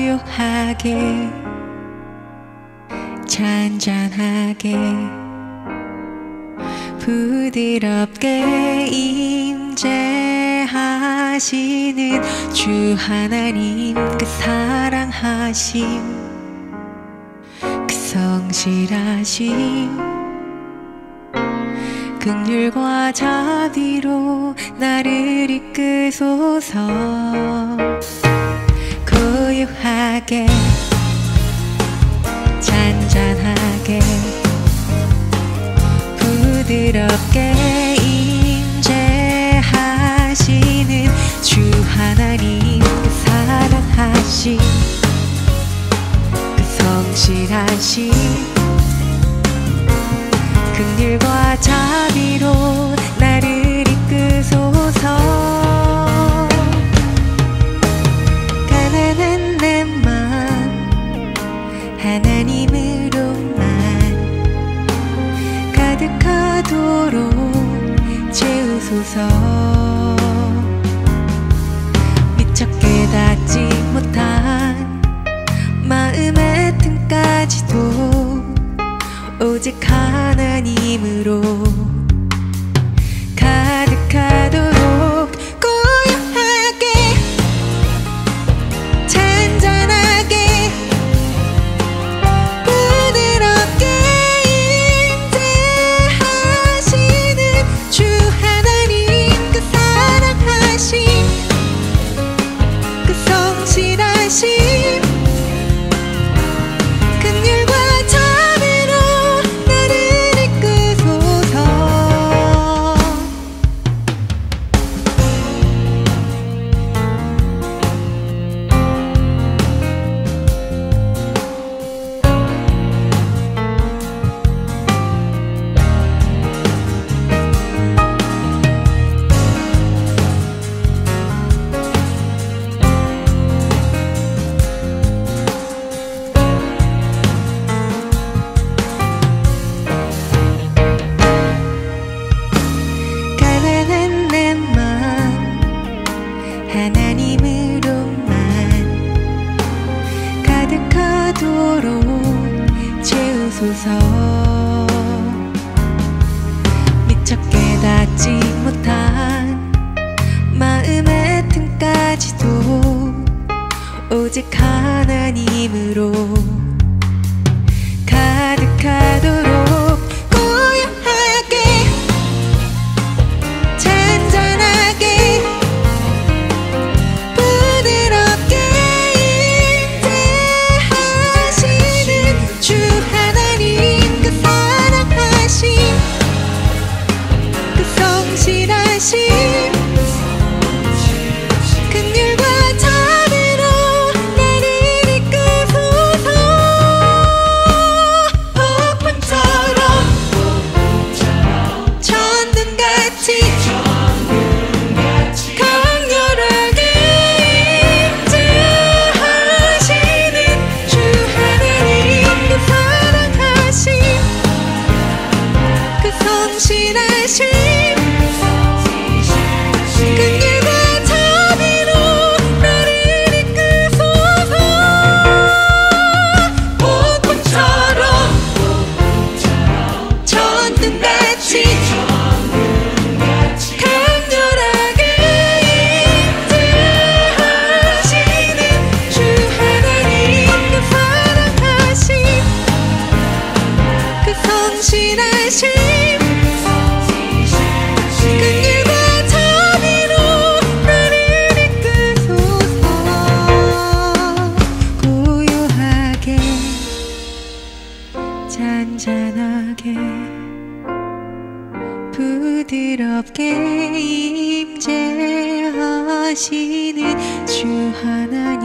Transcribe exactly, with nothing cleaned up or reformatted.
고요하게 잔잔하게 부드럽게 임재하시는 주 하나님, 그 사랑하심, 그 성실하심, 긍휼과 자비로 나를 이끄소서. 고요하게 잔잔하게 부드럽게 임재하시는 주 하나님, 그 사랑하심, 그 성실하심, 긍휼과 자비로 나를 이끄소서. 가난한 내 맘 하나님으로만 가득하도록 채우소서. 미처 깨닫지 못한 마음의 틈까지도 오직 하나님으로 가득하도록 고요하게 잔잔하게 부드럽게 임재하시는 주 하나님, 그 사랑하심, 그 성실하심, 하나님으로만 가득하도록 채우소서. 미처 깨닫지 못한 마음의 틈까지도 오직 하나님으로 가득하도록 고요하게 잔잔하게 긍휼과 자비로 나를 이끄소서. 폭풍처럼 천둥같이 강렬하게 임재하시는 주 하나님, 그 사랑하심, 그 성실하심, 긍휼과 자비로 나를 이끄소서. 폭풍처럼 천둥같이 강렬하게 임재하시는 주 하나님, 그 사랑하심, 그 성실하심, 잔잔하게 부드럽게 임재하시는 주 하나님,